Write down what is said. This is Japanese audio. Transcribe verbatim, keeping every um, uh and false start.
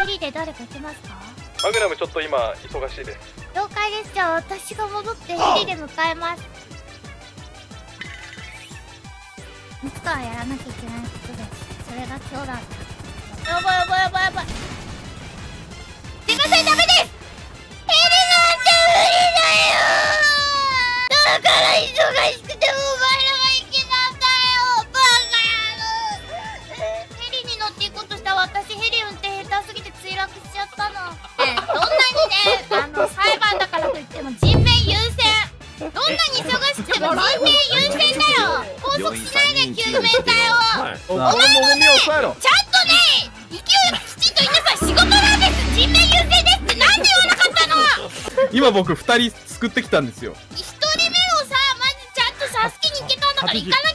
ヘリで誰か来ますか？ マグナムちょっと今忙しいです。 了解です。じゃあ私が戻ってヘリで迎えます。いつかはやらなきゃいけないことです。それが今日だった。やばいやばいやばいやばい。すいません、ダメです。ヘリなんて無理だよ。だから忙しくてもお前らが行けなんだよ、バカ野郎。ヘリに乗っていこうとした私、ヘリ運転下手すぎて墜落しちゃったの。ねえ、どんなにね、あの裁判だからといっても人命優先。どんなに忙しくても人命優先だよ。拘束しないで救命隊を。お前もね、ちゃんとね、勢いよくきちんと言いなさい。仕事なんです。人命優先ですってなんで言わなかったの。 今僕ふたり救ってきたんですよ。 ひとりめをさ、まずちゃんと助けに行けたんだから行かな